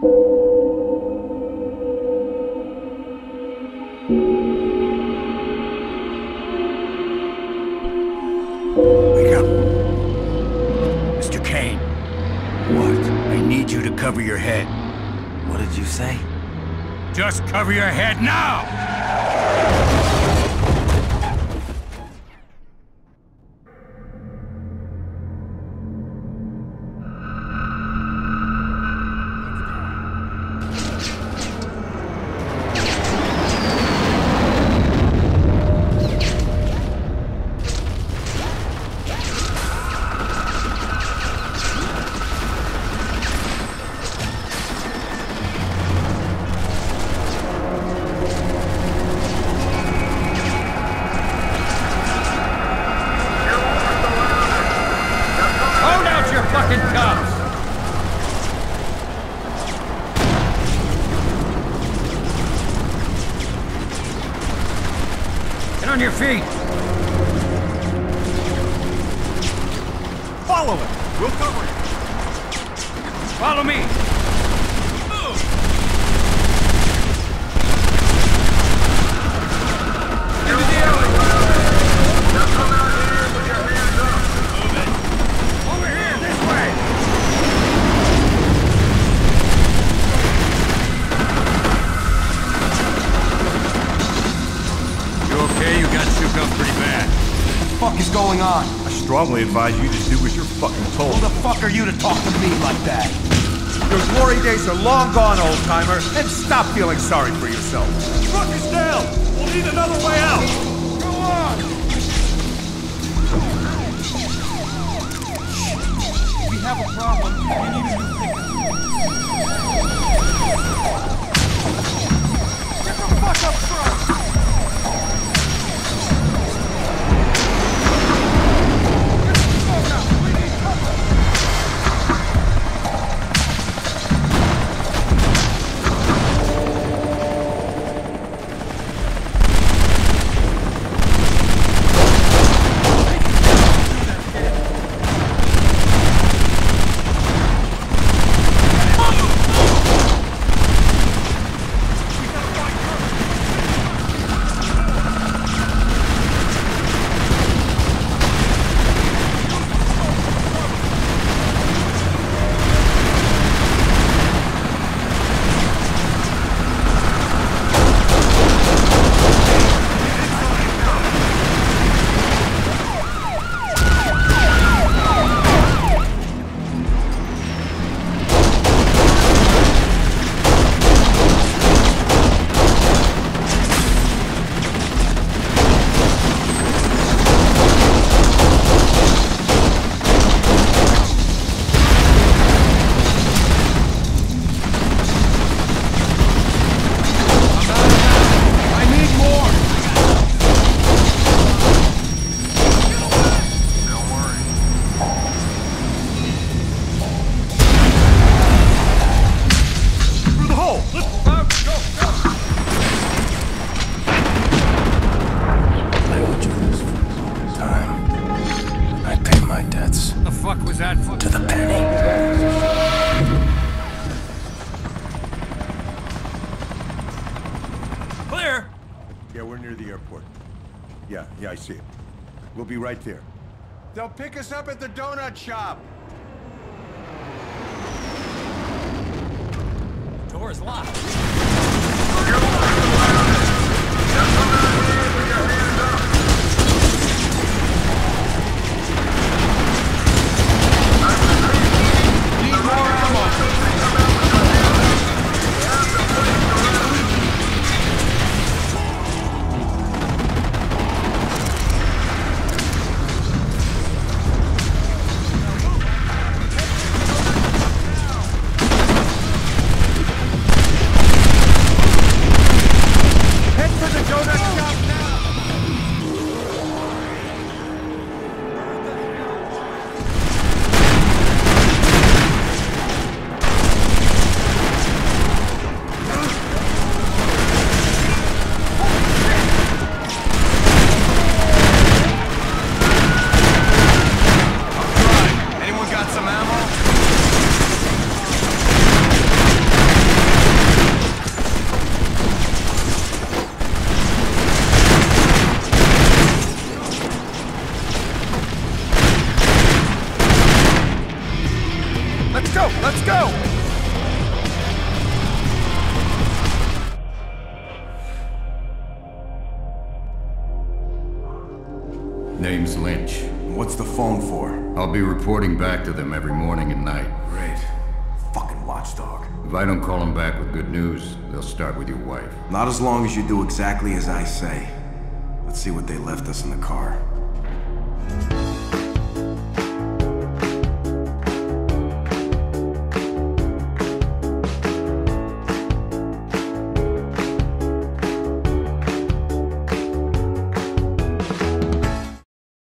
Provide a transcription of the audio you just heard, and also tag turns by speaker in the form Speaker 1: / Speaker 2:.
Speaker 1: Wake up. Mr. Kane. What? I need you to cover your head.
Speaker 2: What did you say?
Speaker 1: Just cover your head now! Get on your feet!
Speaker 3: Follow it! We'll cover it!
Speaker 1: Follow me!
Speaker 3: Move!
Speaker 1: Into the alley!
Speaker 4: Now come out here with your hands up!
Speaker 3: Move it!
Speaker 1: Over here, this way! You okay? You got shook up pretty bad.
Speaker 5: What the fuck is going on?
Speaker 3: I strongly advise you to do as you're fucking told.
Speaker 5: Who the fuck are you to talk to me like that?
Speaker 3: Your glory days are long gone, old-timer, and stop feeling sorry for yourself. Truck is down! We'll need another way out!
Speaker 1: Go on!
Speaker 5: We have a problem. We need a new ticket. Get the fuck up front!
Speaker 1: To the penny.
Speaker 3: Clear! Yeah, we're near the airport. Yeah, I see it. We'll be right there. They'll pick us up at the donut shop!
Speaker 5: Door's locked.
Speaker 3: Let's go! Let's go!
Speaker 1: Name's Lynch.
Speaker 3: What's the phone for?
Speaker 1: I'll be reporting back to them every morning and night.
Speaker 3: Great. Fucking watchdog.
Speaker 1: If I don't call them back with good news, they'll start with your wife.
Speaker 3: Not as long as you do exactly as I say. Let's see what they left us in the car.